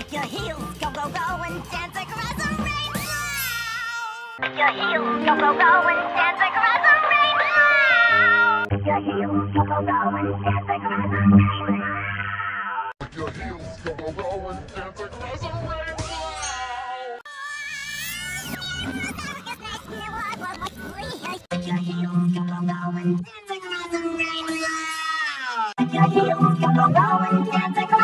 Make your heels go, go, go and dance across the rainbow. Make your heels go, go, go and dance across the rainbow. Make your heels go, go, go and dance across the rainbow. Make your heels go, go, go and dance across the rainbow. Make your heels go, go, go and dance across the rainbow. Make your heels go, go, go and dance across